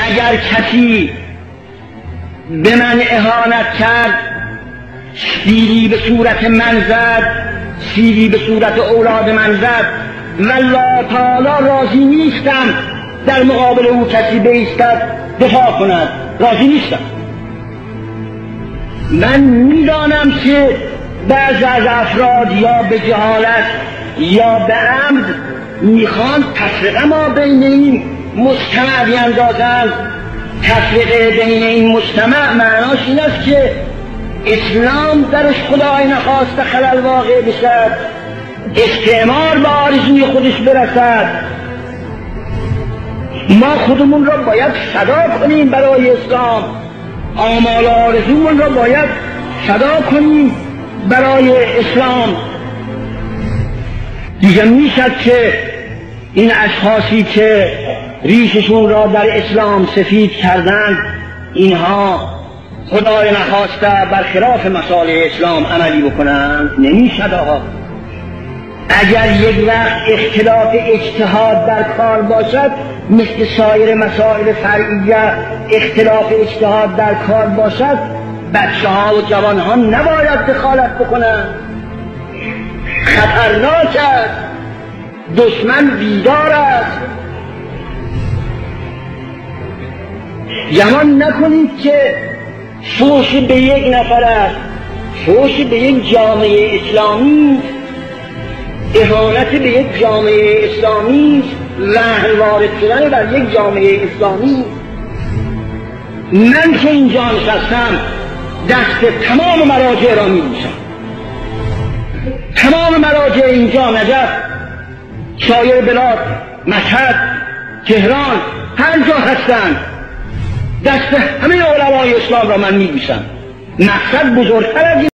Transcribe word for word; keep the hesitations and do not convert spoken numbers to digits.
اگر کسی به من اهانت کرد، سیلی به صورت من زد، سیلی به صورت اولاد من زد، والله تعالی راضی نیستم در مقابل او کسی بایستد دفاع کند، راضی نیستم. من میدانم که بعض از افراد یا به جهالت یا به عمد میخوان تفرقه ما بین این مجتمع بیندازند. تفرقه بین این مجتمع معناش این است که اسلام درش خدای نخواسته خلل واقع بشد، استعمار به آرزوی خودش برسد. ما خودمون را باید فدا کنیم برای اسلام، آمال آرزومون را باید فدا کنیم برای اسلام. دیگه میشد که این اشخاصی که ریششون را در اسلام سفید کردند، اینها خدای نخواسته برخلاف مصالح اسلام عملی بکنند، نمیشد. آقا اگر یک وقت اختلاف اجتهاد در کار باشد، مثل سایر مسائل فرعیه اختلاف اجتهاد در کار باشد، بچه ها و جوان ها نباید دخالت بکنند. خطرناک است، دشمن بیدار است. گمان نکنید که فوش به یک نفر است، فوش به یک جامعه اسلامی، اهانت به یک جامعه اسلامی، لعن وارد شدن بر یک جامعه اسلامی. من که اینجا نشستم دست تمام مراجع را می بوسم. تمام مراجع اینجا، نجف، سایر بلاد، مشهد، تهران، هر جا هستند، دست همه علمای اسلام را من می بوسم. مقصد بزرگتر از